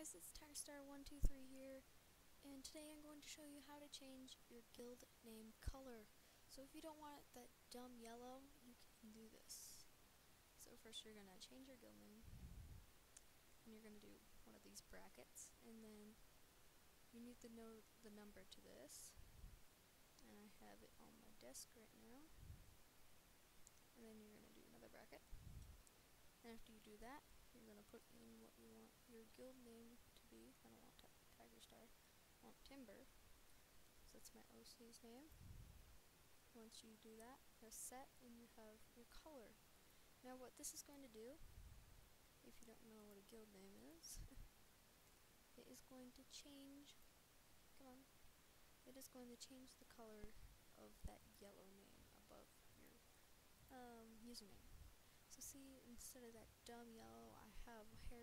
guys, it's Tigerstar123 here, and today I'm going to show you how to change your guild name color. So if you don't want it that dumb yellow, you can do this. So first you're going to change your guild name, and you're going to do one of these brackets, and then you need to know the number to this, and I have it on my desk right now. And then you're going to do another bracket, and after you do that, you're going to put in what you want your guild name to be. I don't want Tigerstar, I want Timber, so that's my OC's name. Once you do that, press set, and you have your color. Now what this is going to do, if you don't know what a guild name is, it is going to change, it is going to change the color of that yellow name above your username. So see, instead of that dumb yellow, I have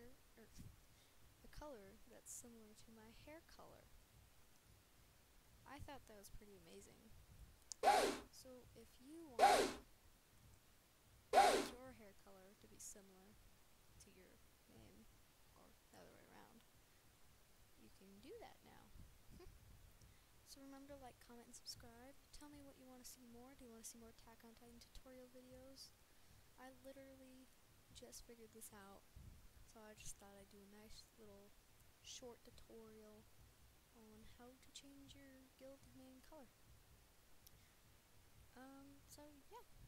a color that's similar to my hair color. I thought that was pretty amazing. So if you want your hair color to be similar to your name, or the other way around, you can do that now. So remember to like, comment, and subscribe. Tell me what you want to see more. Do you want to see more Attack on Titan tutorial videos? I literally just figured this out, so I just thought I'd do a nice little short tutorial on how to change your guild name color. So yeah.